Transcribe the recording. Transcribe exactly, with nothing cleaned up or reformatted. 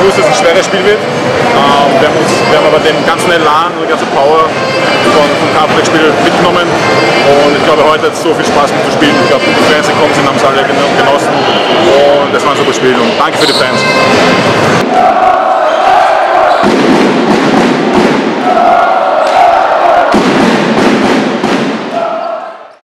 gewusst, dass es ein schweres Spiel wird. Ähm, wir, haben uns, wir haben aber den ganzen Elan und die ganze Power von, vom Cup-Spiel mitgenommen. Und ich glaube, heute hat es so viel Spaß mit zu spielen. Ich glaube, die Fans, die gekommen sind, haben es alle genossen. Und es war ein super Spiel. Und danke für die Fans.